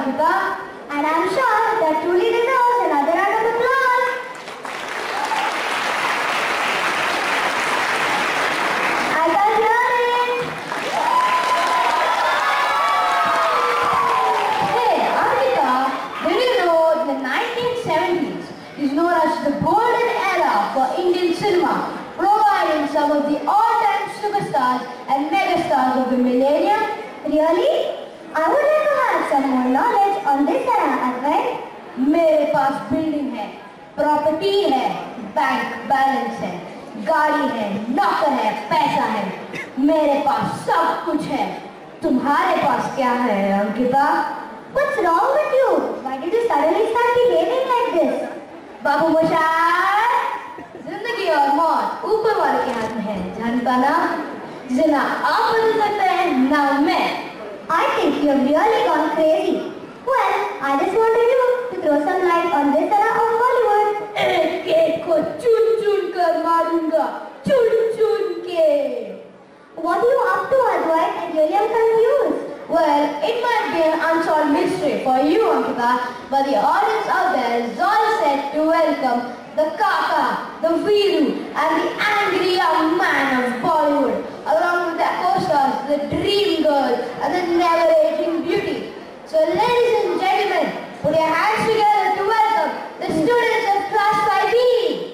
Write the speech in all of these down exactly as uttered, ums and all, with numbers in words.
Ankita. And I'm sure that truly deserves another round of applause. I can't hear it. Hey, Ankita, did you know the nineteen seventies is known as the golden era for Indian cinema, providing some of the all-time superstars and megastars of the millennium? Really? I would like to have some more knowledge on this era as well. मेरे पास building है, property है, bank balance है, गाड़ी है, नौकर है, पैसा है, मेरे पास सब कुछ है। तुम्हारे पास क्या है Ankita? What's wrong with you? Why did you suddenly start behaving like this? बाबू मोशार, जिंदगी और मौत ऊपर वाले के हाथ में है, जानता ना? जिसे ना आप बदल सकते हैं, ना मैं। I think you have really gone crazy. Well, I just wanted you to throw some light on this era of Bollywood. एक एक को चुन चुन कर मारूंगा, चुन चुन के। What are you up to, Advait? I really am confused. Well, it might be an unsolved mystery for you, Ankita, but the audience out there is all set to welcome the Kaka, the Viru, and the angry young man of Bollywood, along with their co-stars, the Dream Girl, and the never-aging beauty. So, ladies and gentlemen, put your hands together to welcome the students of Class five B.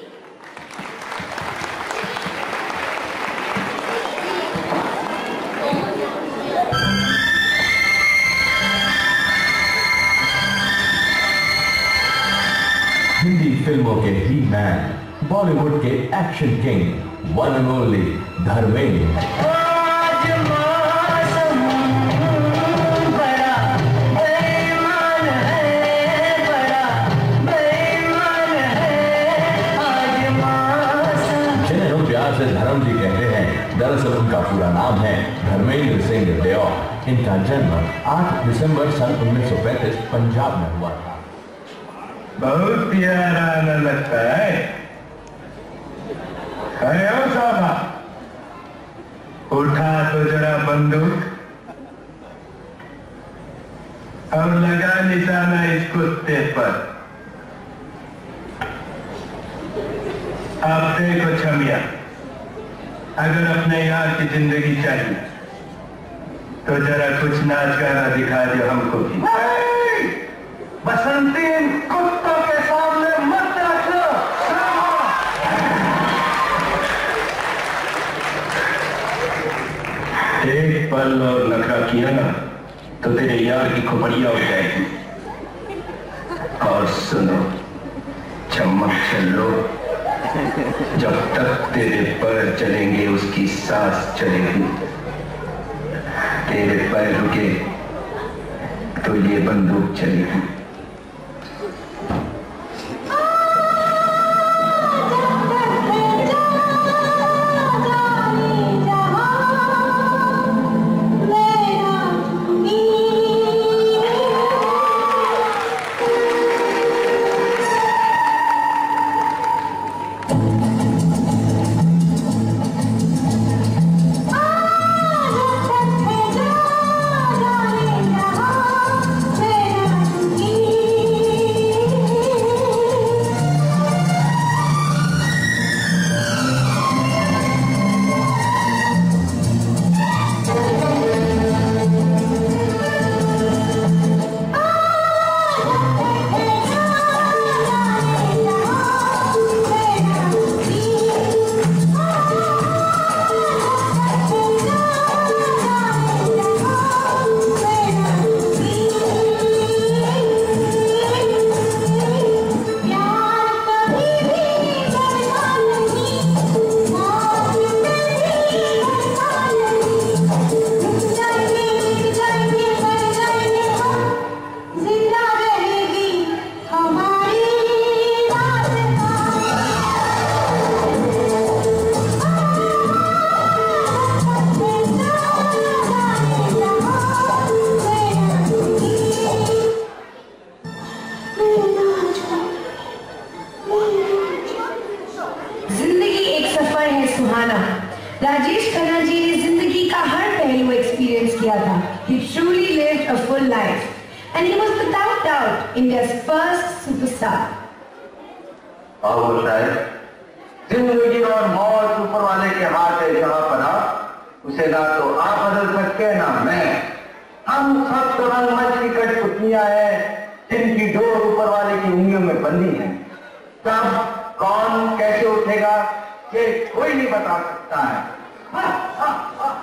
Hindi फिल्मों के ही man, Bollywood के action king, one and only Dharmendra. जिन्हें लोग प्यार से धर्म जी कहते हैं, दरअसल उनका पूरा नाम है धर्मेंद्र सिंह देओल। इनका जन्म आठ दिसंबर सन उन्नीस सौ पैंतीस पंजाब में हुआ था। बहुत प्यारा न लगता है। अरे ओ साहबा, उठा तो जरा बंदूक और लगा निशाना इस कुत्ते पर। अब देखो छमिया, अगर अपने यार की जिंदगी चाहिए तो जरा कुछ नाच गाना दिखा दो हमको भी। बसंती इन कुत्तों के सामने मत रखो। एक पल और नखरा किया ना तो तेरे यार की खोपड़िया हो जाएगी। और सुनो चमक चलो, जब तक तेरे पैर चलेंगे उसकी सांस चलेगी। तेरे पैर रुके तो ये बंदूक चलेगी। Thank you. and he was without doubt India's first superstar. आओ बताए, जिंदगी और मौत ऊपर वाले के हाथ है, जहां पना उसे ना तो आप बदल सकते ना मैं। हम सब तो रंगमंच की कठपुतलियां हैं जिनकी डोर ऊपर वाले की उंगलियों में बंधी है। कब कौन कैसे उठेगा ये कोई नहीं बता सकता है। हा, हा, हा।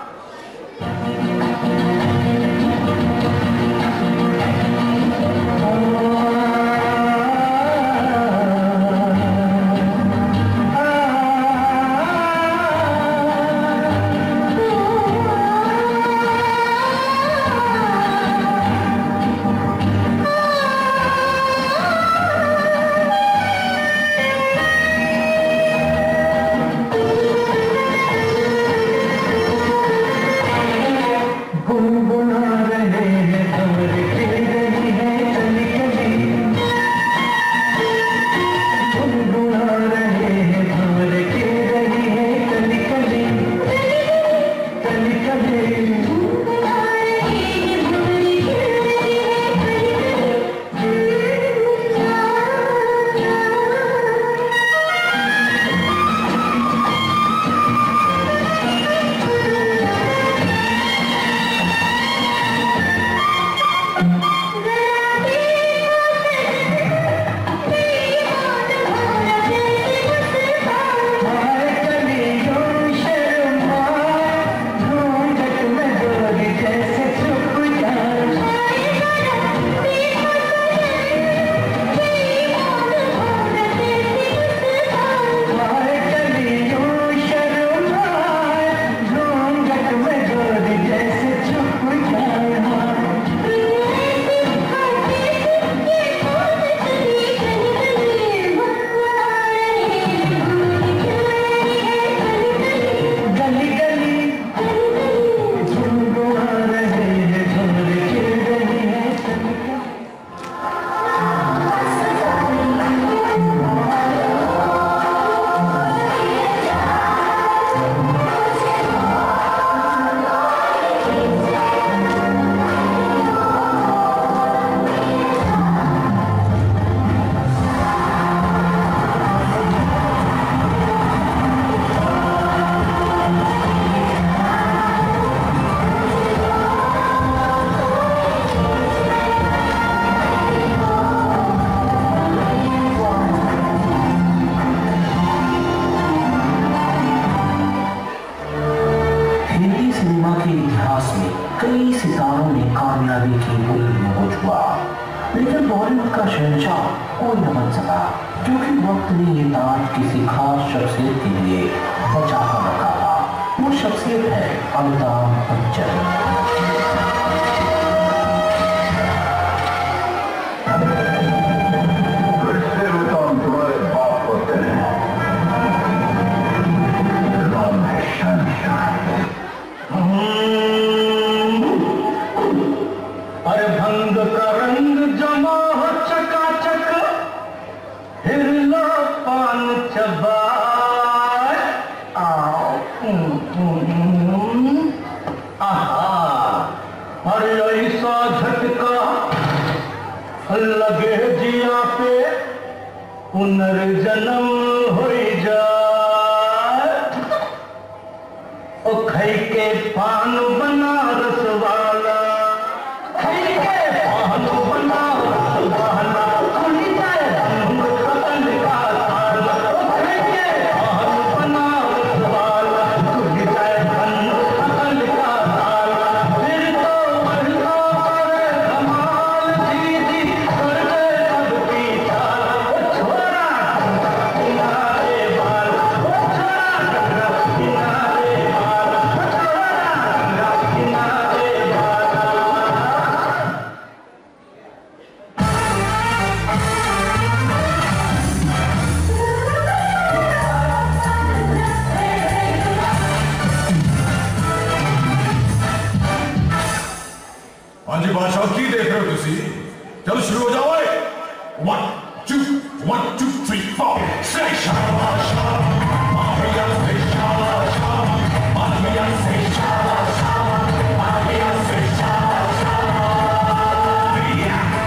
Yeah.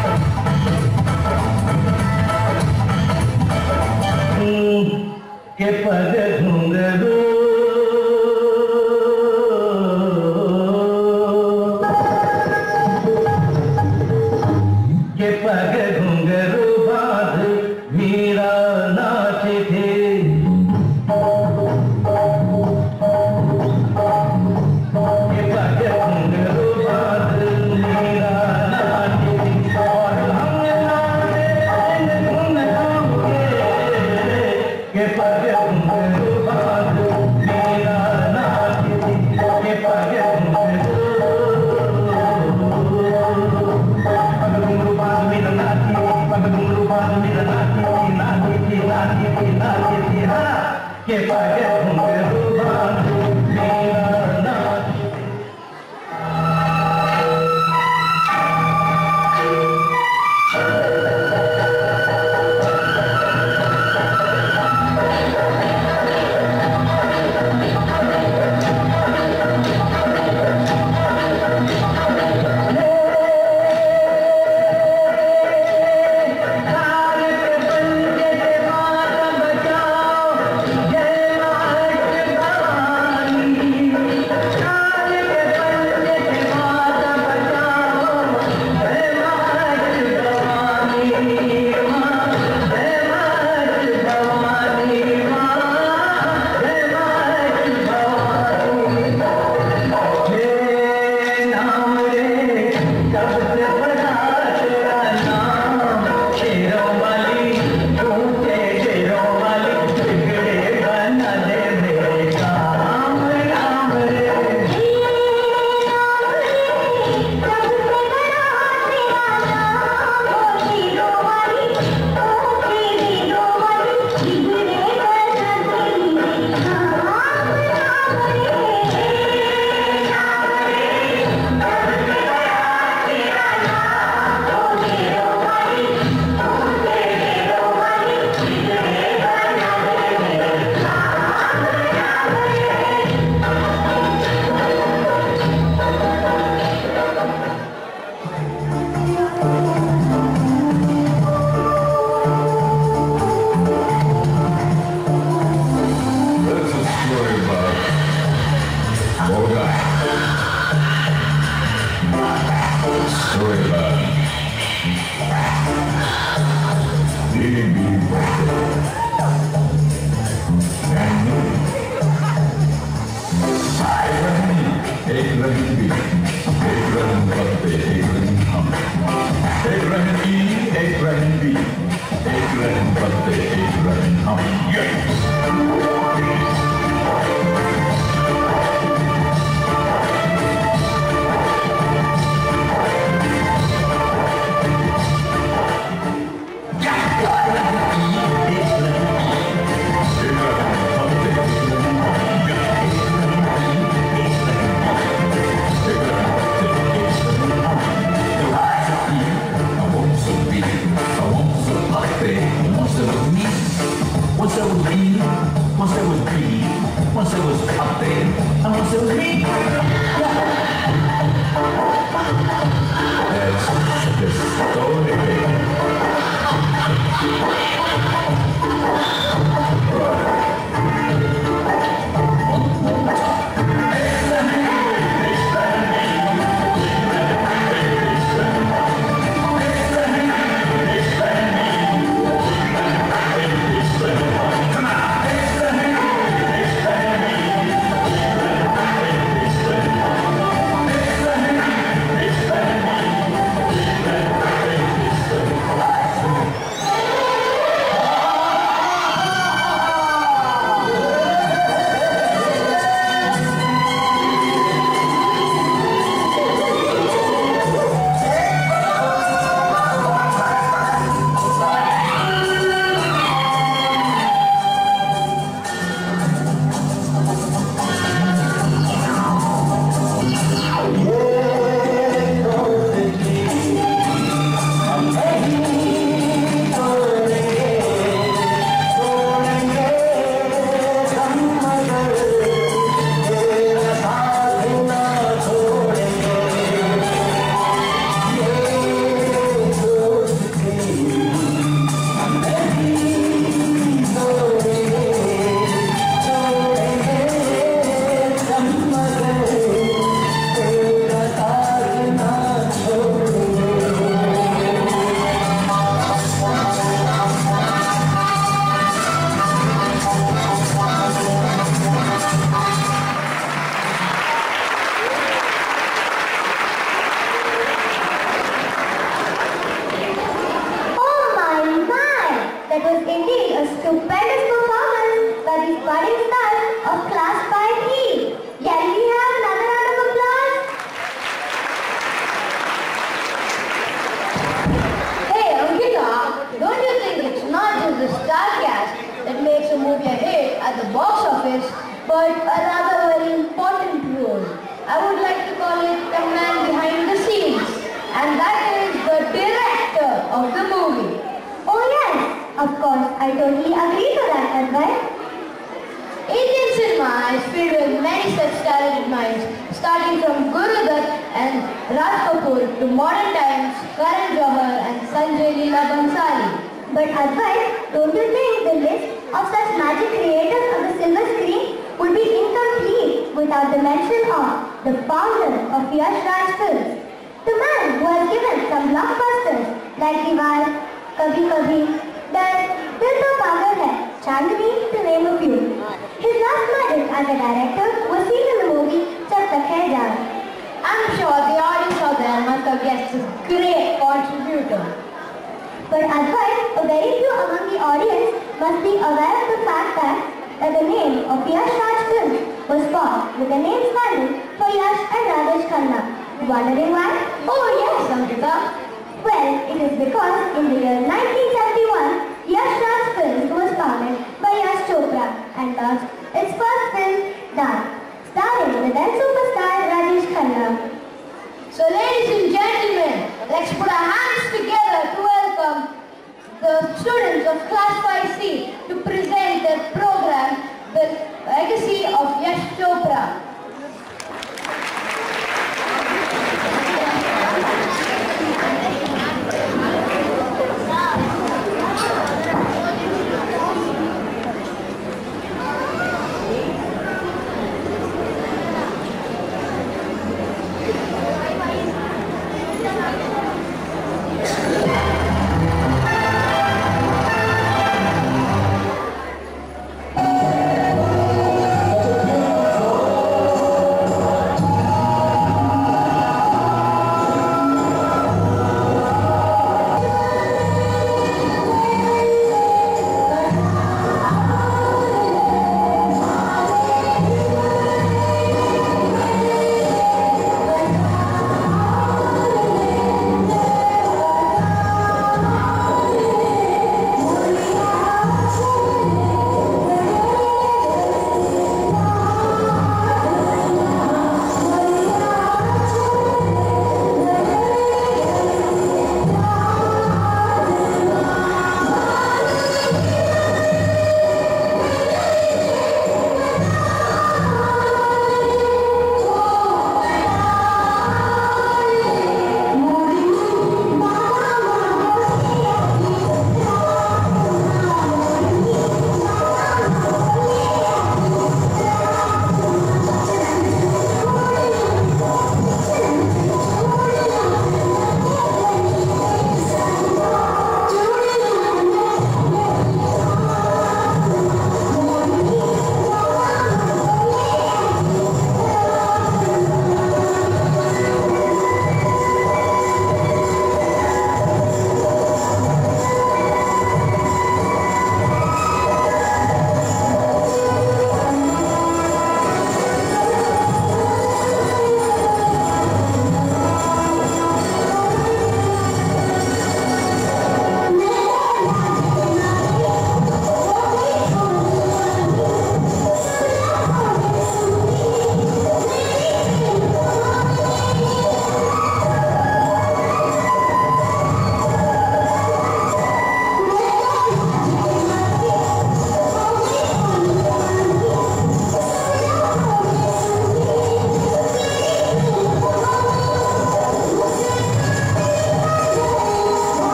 at the box office, but a rather very important role. I would like to call it the man behind the scenes, and that is the director of the movie. Oh yes, of course, I totally agree to that, Advait. Indian cinema is filled with many such talented minds, starting from Guru Dutt and Raj Kapoor to modern times, Karan Johar and Sanjay Leela Bhansali. But Advait, don't you think the list of such magic creators on the silver screen would be incomplete without the mention of the founder of Yash Raj Films, the man who has given some blockbusters like Diwar, Kabhi Kabhi, Dar, Dil To Pagal Hai, Chandni, to name a few. His last magic as a director was seen in the movie Jab Tak Hai Jaan. I'm sure the audience out there must have guessed his great contributor. But Advait, a very few among the audience must be aware of the fact that, that the name of Yash Raj Films was formed with the name standing for Yash and Rajesh Khanna. Wondering why? Oh yes, Ankita. Well, it is because in the year nineteen seventy-one, Yash Raj Films was founded by Yash Chopra and launched its first film, Daan, starring the then superstar Rajesh Khanna. So ladies and gentlemen, let's put our hands together to welcome the students of Class five C to present their program, The Legacy of Yash Chopra.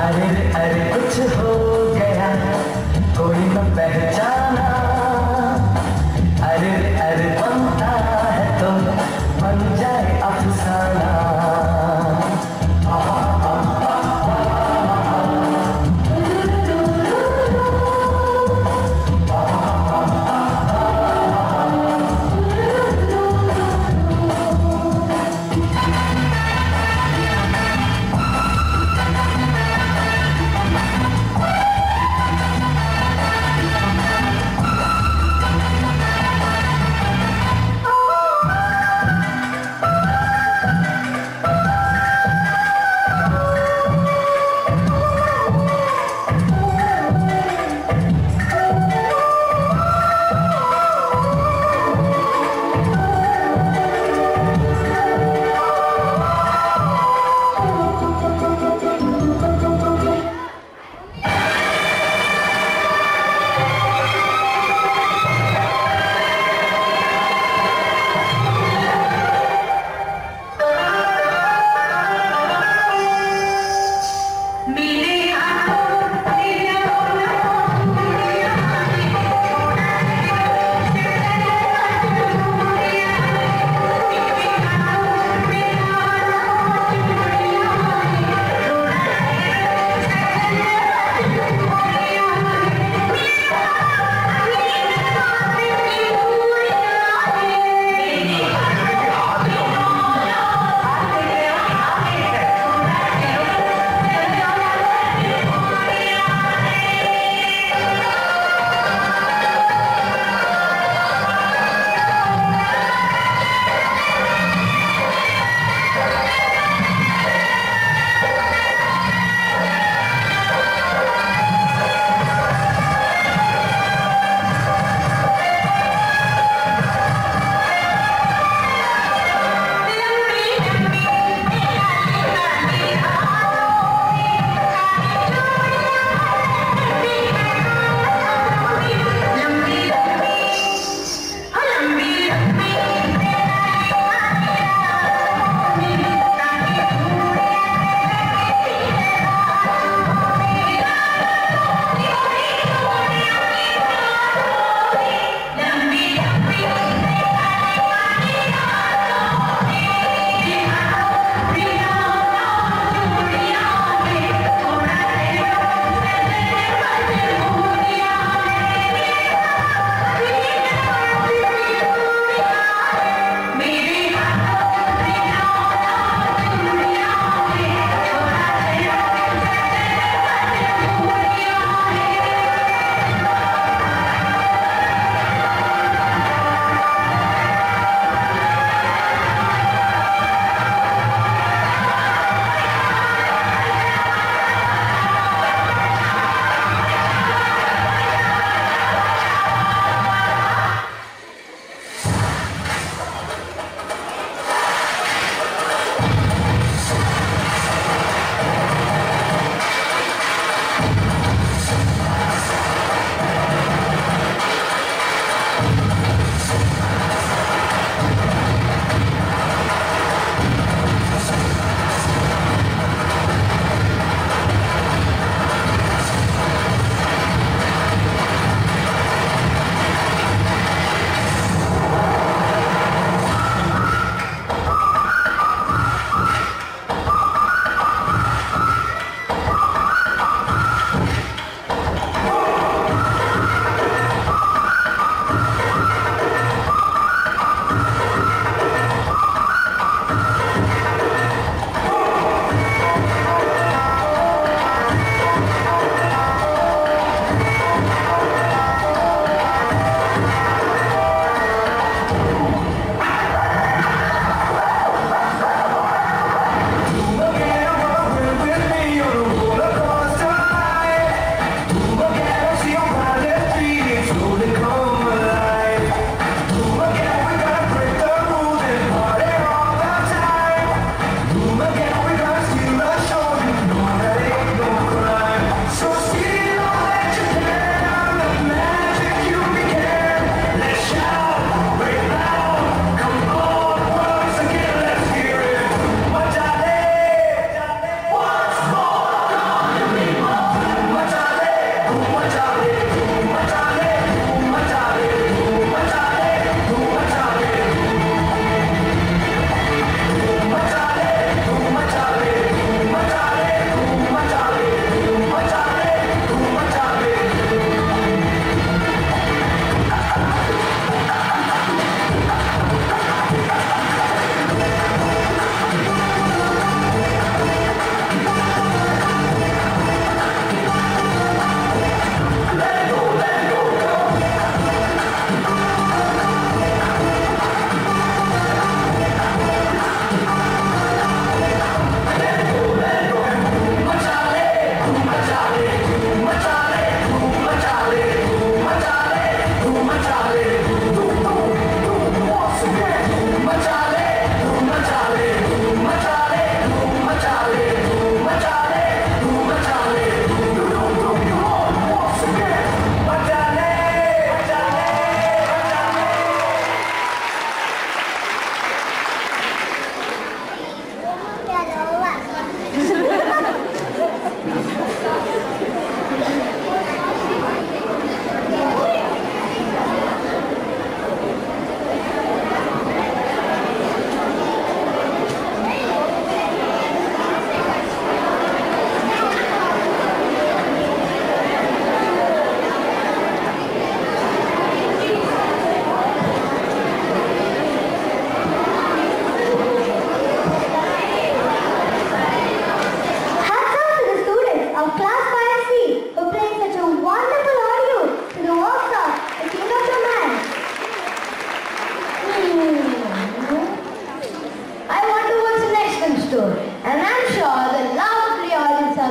अरे रे अरे कुछ हो गया कोई न पहचाना, अरे रे अरे बनता है तो बन जाए अफसाना।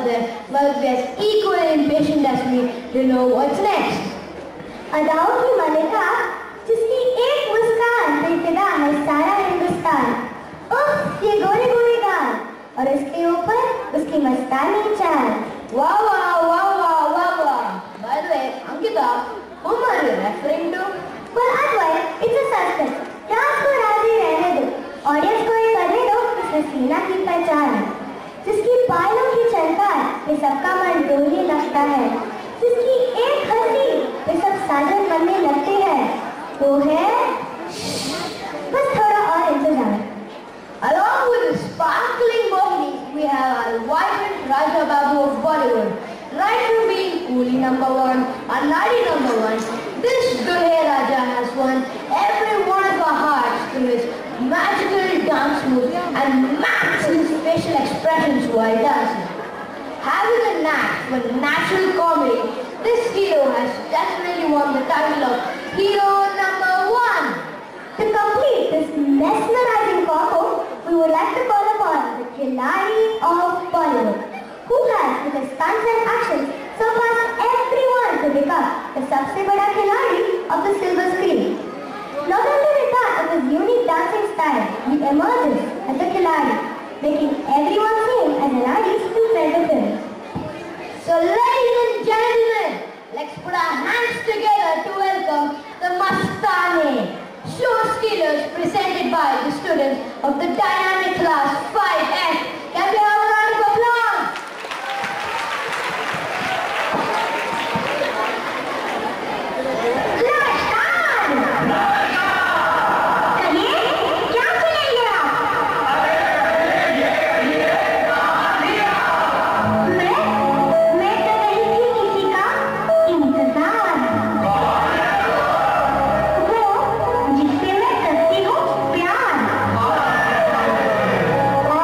there must be as equally impatient as me to know what's next. अदाओं की मलिका जिसकी एक मुस्कान पे फिदा है सारा हिंदुस्तान। उफ, ये गोरे गोरे गाल और उसके ऊपर उसकी मस्तानी चाल। Wow, wow, wow, wow, wow, wow. By the way, Ankita, whom are you referring to? Well, Advait, it's a suspense. राज को राजी रहने दो, ऑडियंस को ये करने दो इस हसीना की पहचान, जिसकी बालों की चलकार पे सबका मन डोलने लगता है, जिसकी एक हंसी पे सब साजन बनने लगते हैं, वो है बस थोड़ा और इंतजार। Along with the sparkling mohinis, we have our vibrant Raja Babu of Bollywood. Right from being coolie number one and naughty number one, this Dulhe Raja has won every one of our hearts through his magical dance moves and massive facial expressions while dancing. Having a knack for natural comedy, this hero has definitely won the title of Hero Number One. To complete this mesmerizing combo, we would like to call upon the Khiladi of Bollywood, who has, with his stunts and actions, surpassed everyone to become the सबसे बड़ा खिलाड़ी of the silver screen. Not only with that of his unique dancing style, he emerges as a Khiladi, making everyone seem as an artist in front of him. So ladies and gentlemen, let's put our hands together to welcome the Mastane show stealers presented by the students of the dynamic class five F. Can we have a round of applause? I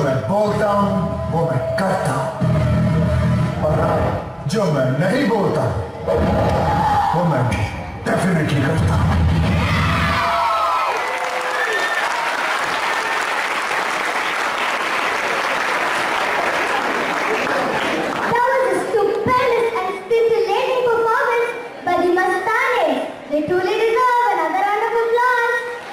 मैं बोलता हूँ वो मैं करता हूँ, और जो मैं नहीं बोलता वो मैं डेफिनेटली करता हूँ। That was a stupendous and scintillating performance by the Mastanes. They truly deserve another round of applause.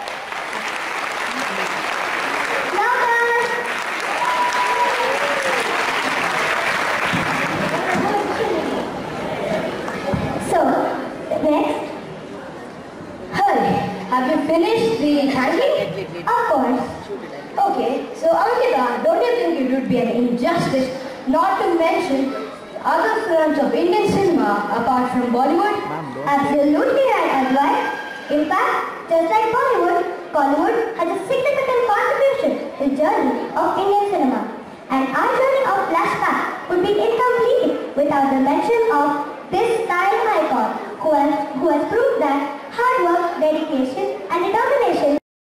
So, next. Hey, have you finished the thanking? Of course. Okay, so Ankita, don't you think it would be an injustice not to mention other films of Indian cinema apart from Bollywood? Absolutely right, Advai. In fact, just like Bollywood, Bollywood has a significant contribution to the journey of Indian cinema. And our journey of Class-five would be incomplete without the mention of this style icon who has, who has proved that hard work, dedication and determination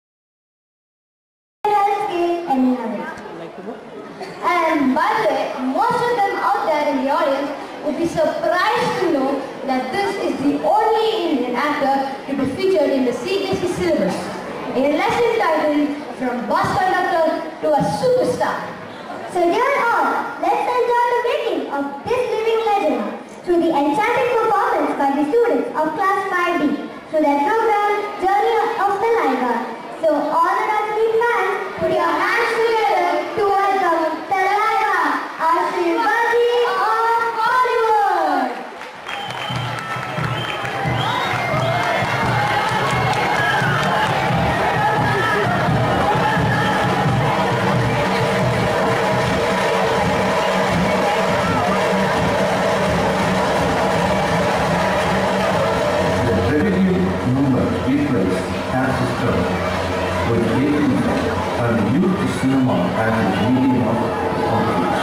can scale any other. And by the way, most of them out there in the audience would be surprised to know that this is the only Indian actor to be featured in the C B S E syllabus. In a lesson titled From Bus Conductor to a Superstar. So dear all, let's enjoy the making of this living legend through the enchanting performance by the students of Class five B through their program Journey of the Liger. So all the Rajni fans, put your hands together to welcome the Liger, our Shivaji of Bollywood. With making and used cinema as a medium of outreach.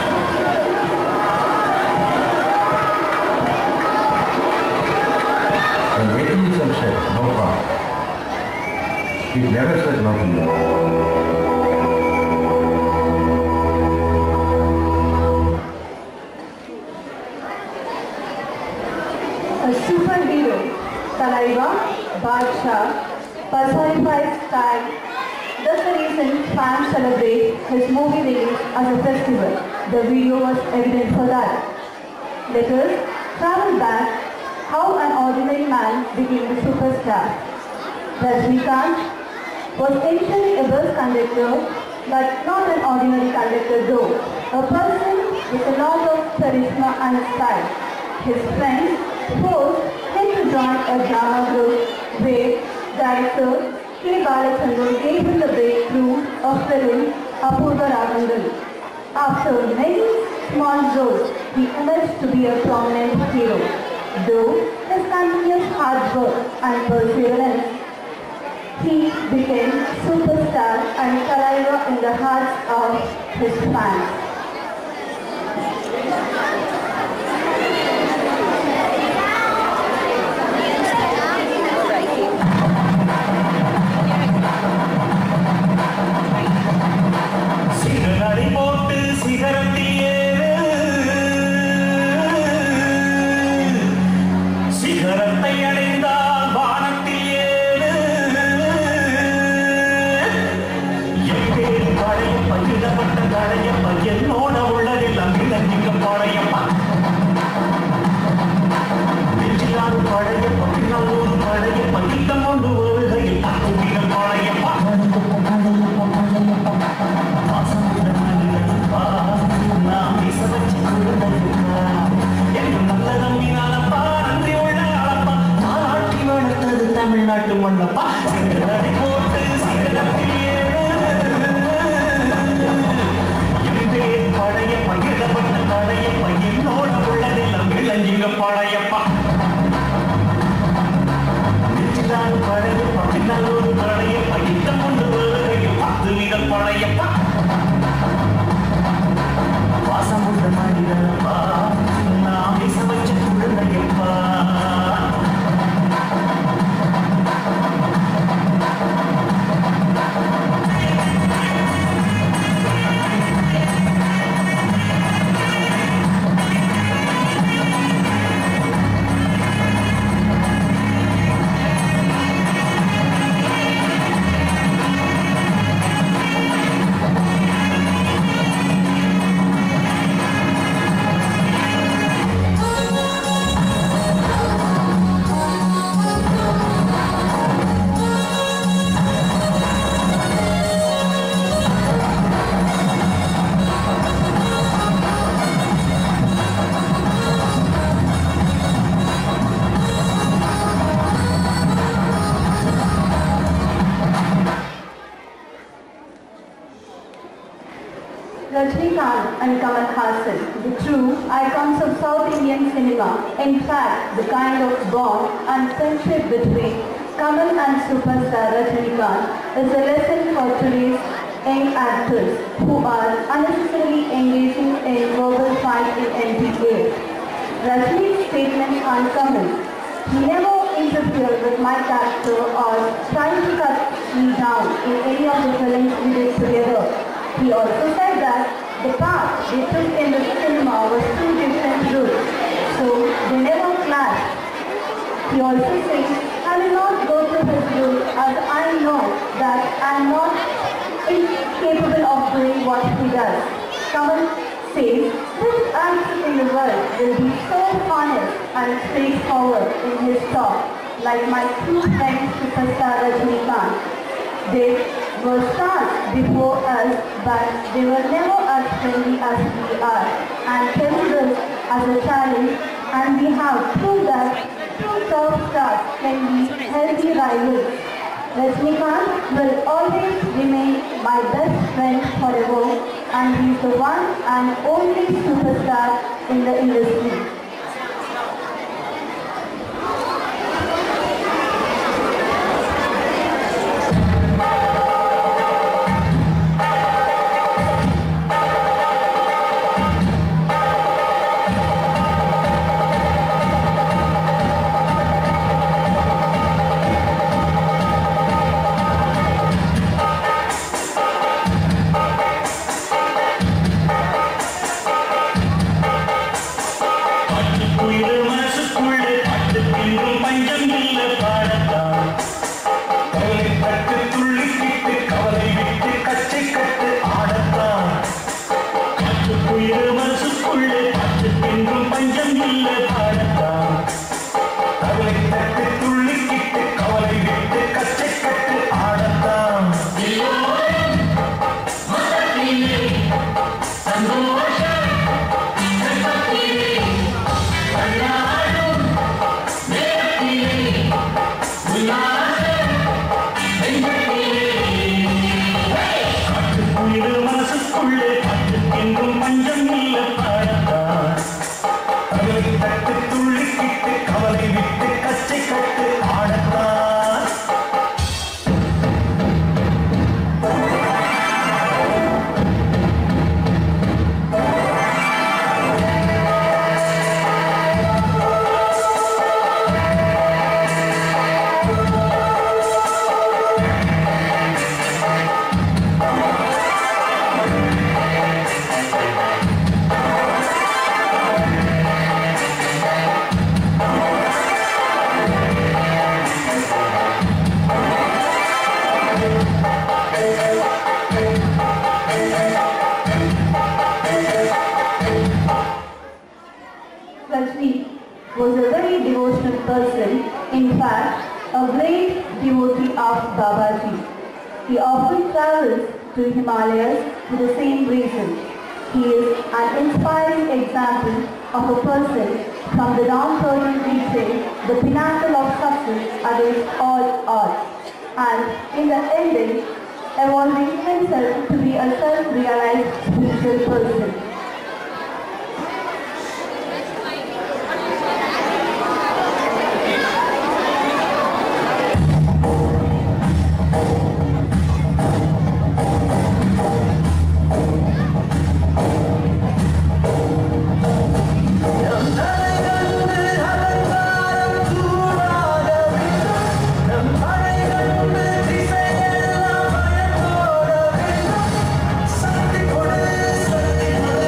And Radiation said no harm. He never said no to you. A superhero, Talaiva, Badshah, personifies style. That's the reason fans celebrate his movie release as a festival. The video was evident for that. Let us travel back how an ordinary man became a superstar. Rajnikant was initially a bus conductor, but not an ordinary conductor though. A person with a lot of charisma and style. His friends forced him to join a drama group where director K. Balachandran gave him the breakthrough of film Apurva Ragangal. After many small roles, he emerged to be a prominent hero. Though his continuous hard work and perseverance, he became superstar and Talaiva in the hearts of his fans. and Kamal Haasan, the true icons of South Indian cinema. In fact, the kind of bond and friendship between Kamal and superstar Rajinikanth is a lesson for today's young actors who are unnecessarily engaging in verbal fight in N P S. Rajini's statements on Kamal: "He never interfered with my character or tried to cut me down in any of the films we did together." He also said that the path they took in the cinema was two different routes, so they never clashed. He also says, "I will not go to his route as I know that I am not incapable of doing what he does." Kamal says, "Which actor in the world will be so honest and straightforward in his talk like my two friends superstar Rajinikanth? They were stars before us, but they were never as friendly as we are, and telling this as a challenge, and we have proved that two top stars can be healthy rivals. Rajinikanth will always remain my best friend forever, and he's the one and only superstar in the industry." Was a very devotional person, in fact, a great devotee of Babaji. He often travels to Himalayas for the same reason. He is an inspiring example of a person from the downtrodden reaching the pinnacle of success against all odds, and in the ending, evolving himself to be a self-realized spiritual person. Something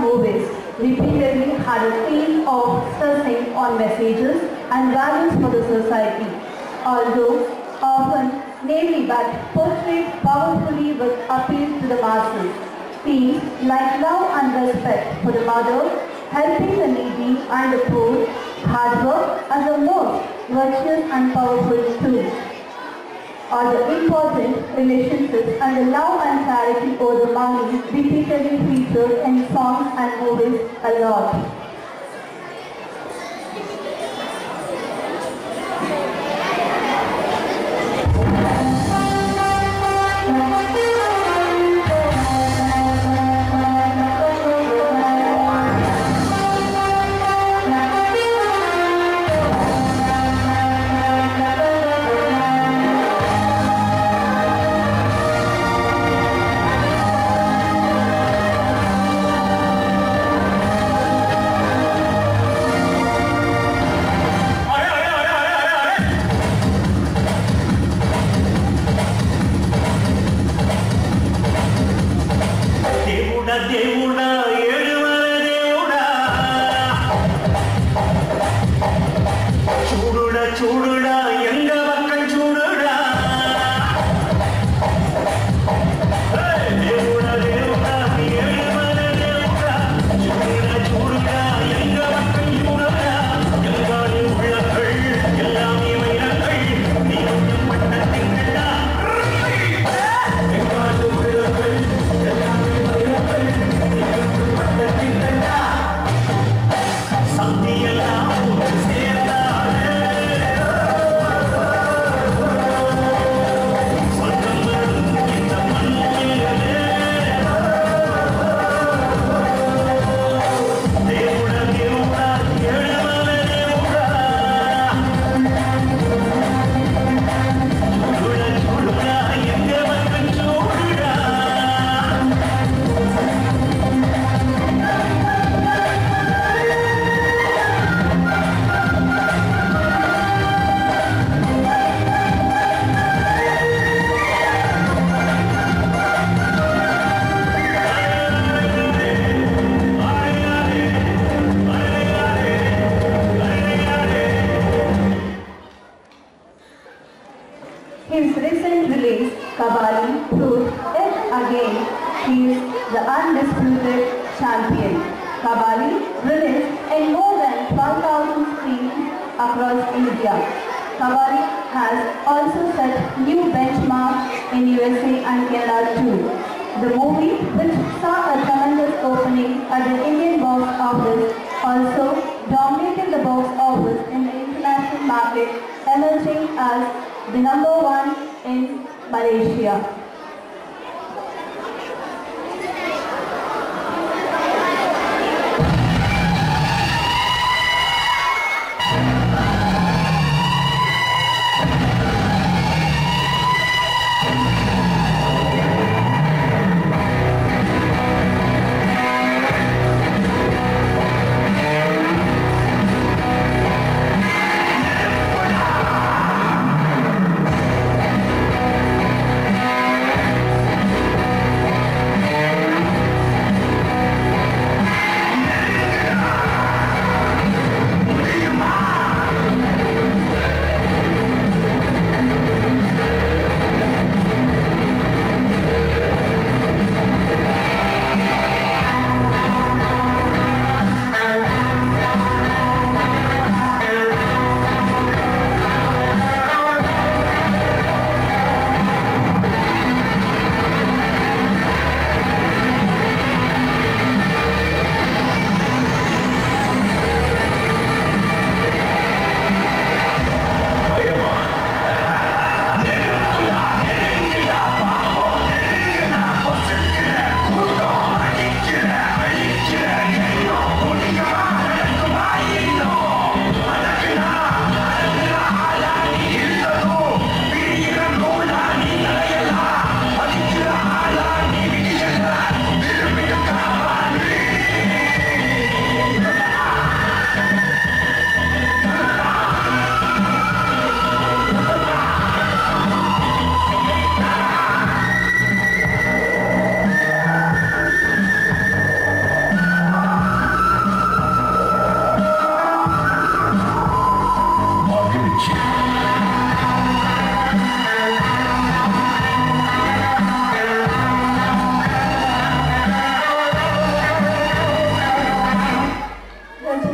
movies repeatedly had a theme of stressing on messages and values for the society, although often namely but portrayed powerfully with appeal to the masses. Themes like love and respect for the mother, helping the needy and the poor, hard work as the most virtuous and powerful tool, are the important relationships and the love and charity over the money repeatedly featured in songs and movies a lot. His recent release, Kabali, proved yet again he is the undisputed champion. Kabali released in more than twelve thousand screens across India. Kabali has also set new benchmarks in U S A and Canada too. The movie, which saw a tremendous opening at the Indian box office, also dominated the box office in the international market, emerging as the number one in Malaysia.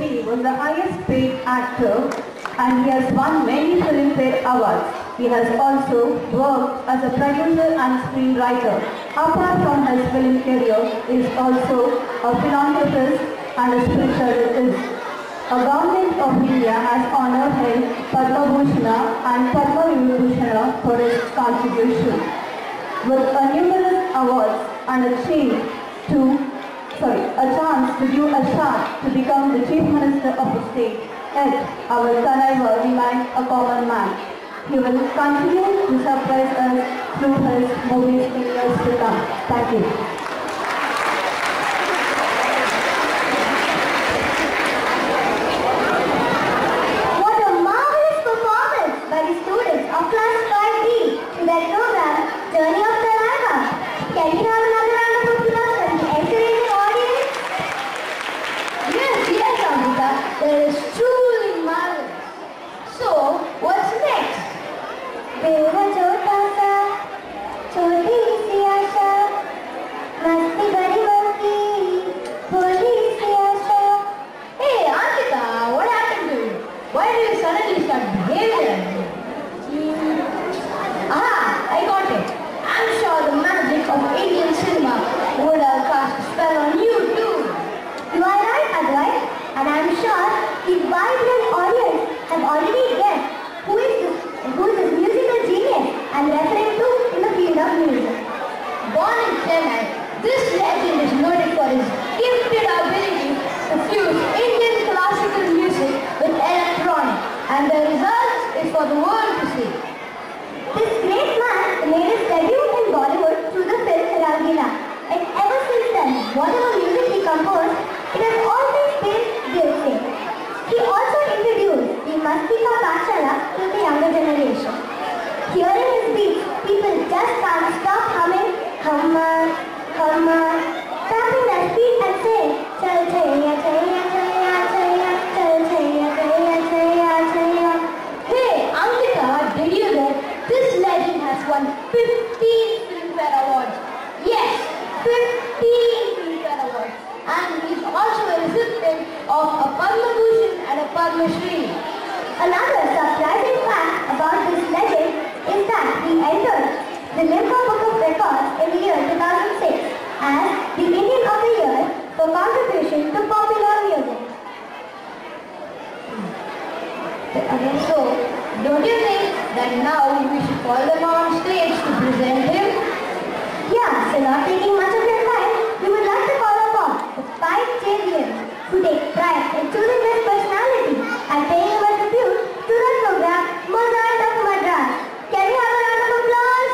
he was the highest paid actor and he has won many Filmfare Awards. He has also worked as a producer and screenwriter. Apart from his film career, he is also a philanthropist and a spiritualist. A government of India has honored him Padma Bhushan and Padma Vibhushan for his contribution. With a numerous awards and a chance to, sorry, a chance to give a shot to become the Chief Minister of the state, yet our Talaiva remains a common man. He will continue to surprise us through his movies in years to come. Thank you. Class five B to their program, Journey of Talaiva. Can we have another round of applause from the encouraging audience? Yes, yes, Amrita. That is truly marvelous. So, what's next? Beva chota sa, choti si asha, masti badi baki, holi si asha. Hey, Ankita, what happened to you? Why do you suddenly start behaving? Ah, I got it. I'm sure the magic of Indian cinema would have cast a spell on you too. You are right, Advait, and I'm sure the vibrant audience have already guessed who is this, who is this musical genius I'm referring to in the field of music. Born in Chennai, this legend is noted for his gifted ability to fuse Indian classical music with electronic, and the result is for the world to see. This great man made his debut in Bollywood through the film Rangila, and ever since then, whatever music he composed, it has always been beautiful. He also introduced the Mastika Pashala to the younger generation. Hearing his beats, people just can't stop humming, humma, humma, tapping their feet and saying, Chal chaya chaya chaya chaya, chal chaya chaya chaya chaya. Hey, Ankita, did you know this legend has won fifteen Filmfare Awards? Yes, fifteen Filmfare Awards. And he's also a recipient of a Padma Bhushan and a Padma Shri. Another surprising fact about this legend is that he entered the Limca Book of Records in the year two thousand six as the Indian of the Year for contribution to popular music. Again, so, don't you think that now we should call them on stage to present him? Yeah, so not taking much of your time, we would like to call upon the five champions who take pride in choosing this personality and paying our tribute to the program Mozart of Madras. Can we have a round of applause?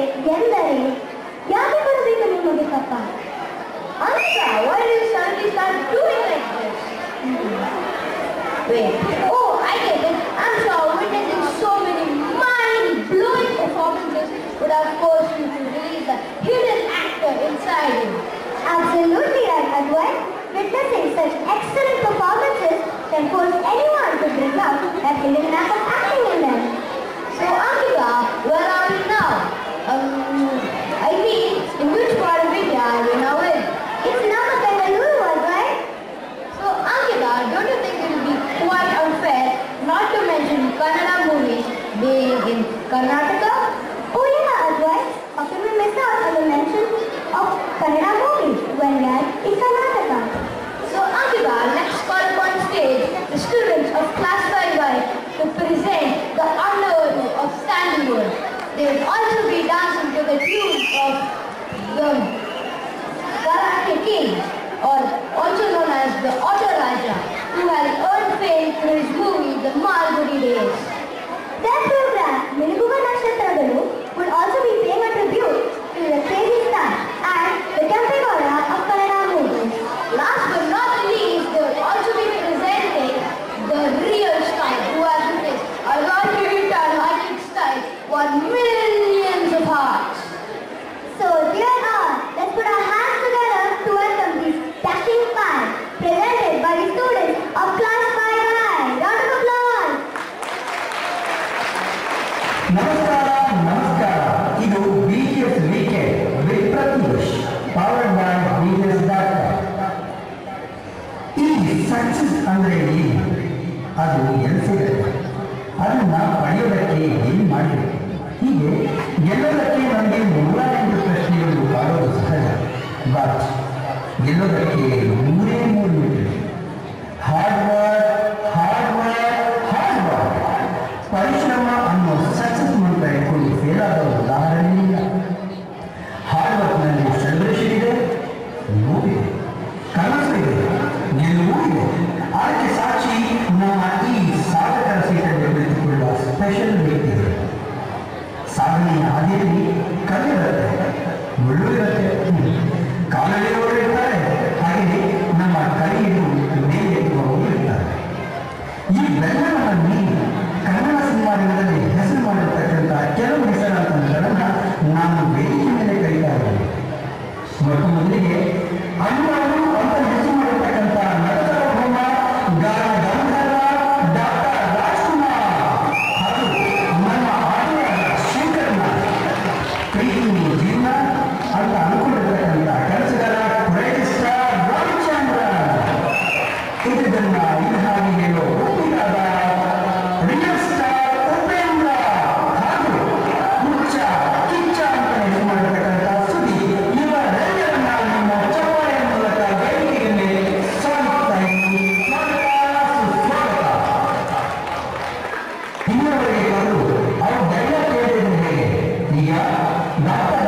ಎಂದರೆ ಯಾಕೆ ಕೊಡಬೇಕು ನಿಮಗೆ ಕಪ್ಪ? Anushka, why did you suddenly start doing like this? Wait. Oh, I get it. I'm sure witnessing so many mind-blowing performances would have forced you to release the hidden actor inside you. Absolutely right, Advait. Witnessing such excellent performances can force anyone to bring out that hidden knack of acting in them. So, Ankita, where are we now? Um, I mean, in which part of India are we now in? It's now a Bengaluru, Advait. So, Ankita, don't you think it will be quite unfair not to mention Kannada movies being in Karnataka? Oh yeah, Advait. How can we miss out on the mention of Kannada movies when we are in Karnataka? So, Ankita, let's call upon stage the students of Class five to present the underworld of Sandalwood. They will also be dancing to the tune of the Karate King, or also known as the Auto Raja, who has earned fame through his movie The Malgudi Days. Their program, Miliguva Nakshatragalu, would also be paying a tribute to the crazy star and the Kampegowda of Kannada movies. Last but not least, they will also be presenting the real style, who has witnessed a rocket and high-kick style won millions of hearts. So, dear all, let's put our hands together to welcome these dashing five, presented by the students of Class five I. Round of applause! ನಮಸ್ಕಾರ ನಮಸ್ಕಾರ ಇದು B G S weekend with Pratheesh powered by B G S dot ಈ success ಅಂದ್ರೆ ಏನು? ಅದು ಎಲ್ಲಿ ಸಿಗುತ್ತೆ? ಅದನ್ನ ಪಡೆಯೋದಕ್ಕೆ ಏನು ಮಾಡಬೇಕು? ಹೀಗೆ ಗೆಲ್ಲೋದಕ್ಕೆ ನಮಗೆ ನೂರಾರು ಪ್ರಶ್ನೆಗಳು ಕಾಡೋದು ಸಹಜ. ಬಟ್ ಗೆಲ್ಲೋದಕ್ಕೆ ಮೂರೇ ಮೂರು metre hard work, hard work, hard work. ಪರಿಶ್ರಮ ಅನ್ನೋ ಸಕ್ಸಸ್ ಮಂತ್ರ ಇಟ್ಕೊಂಡು ಫೇಲ್ ಆದ ಉದಾಹರಣೆ ಇಲ್ಲ. ಹಾರ್ಡ್ ವರ್ಕ್ನಲ್ಲಿ ಸೆಲೆಬ್ರೇಷನ್ ಇದೆ, ನೋವಿದೆ, ಕನಸು ಇದೆ, ಗೆಲುವು ಇದೆ. ಅದಕ್ಕೆ ಸಾಕ್ಷಿ ನಮ್ಮ ಈ ಸಾಧಕರ ಸೀಟಲ್ಲಿ ಕುಳಿತುಕೊಳ್ಳುವ ಸ್ಪೆಷಲ್ ವ್ಯಕ್ತಿ ಇದೆ. ಸಾಧನೆಯ ಹಾದಿಯಲ್ಲಿ ಕಲ್ಲಿರುತ್ತೆ, ಮುಳ್ಳು ಇರುತ್ತೆ, ಕಾಲಲ್ಲಿರೋರು ಇರ್ತಾರೆ, ಹಾಗೆ ನಮ್ಮ ಕೈಯನ್ನು ಮೇಲೆ ಎತ್ತುವವರು ಇರ್ತಾರೆ. ಈ ಬೆಲ್ಲವನ್ನು ಮೀರಿ ಕನ್ನಡ ಸಿನಿಮಾದಲ್ಲಿ ಹೆಸರು ಮಾಡಿರ್ತಕ್ಕಂಥ ಕೆಲವು ಹೆಸರಾಂತಗಳನ್ನು ನಾನು ವೇದಿಕೆ ಮೇಲೆ ಕರೀತಾ ಇದ್ದೇನೆ. ಮೊಟ್ಟ ಮೊದಲಿಗೆ ಅನುವಾರು ಅಂತ ಹೆಸರು ಮಾಡಿರ್ತಕ್ಕಂಥ ನಟರ ಹೋಮ ಗಾನ ಗಂಧರ್ವ ಡಾಕ್ಟರ್ ರಾಜ್ಕುಮಾರ್ ಹಾಗೂ ನಮ್ಮ ಆಟಗಾರ ಶಂಕರ್ನ ಪ್ರೀತಿ ಜೀವನ ಅಂತ ಅನ್ಕೊಂಡಿರ್ತಕ್ಕಂಥ ಕೆಲಸಗಾರ ಕ್ರೇಜಿ ಸ್ಟಾರ್ ರಾಮಚಂದ್ರನ್. ಇದನ್ನ ಇದು ಹಾಗೆ ಹೇಳೋ ಒಪ್ಪಿಗಾದ ರಿಯಲ್ ಸ್ಟಾರ್ ಉಪೇಂದ್ರ ಹಾಗೂ ಹುಚ್ಚ ಕಿಚ್ಚ ಅಂತ ಹೆಸರು ಮಾಡಿರ್ತಕ್ಕಂಥ ಸುದ್ದಿ. ಇವರೆಲ್ಲರನ್ನ ನಿಮ್ಮ ಚಪ್ಪಾಳೆಯ ಮೂಲಕ ವೇದಿಕೆಯ ಮೇಲೆ ಸ್ವಾಗತ ಸುಸ್ವಾಗತ. ಇನ್ನೊಬ್ಬರಿಗೆ ಅವರು ಅವ್ರ ಡೈಲಾಗ್ ಕೇಳಿದ್ರೆ ಹೇಗೆ? ಈಗ ಡಾಕ್ಟರ್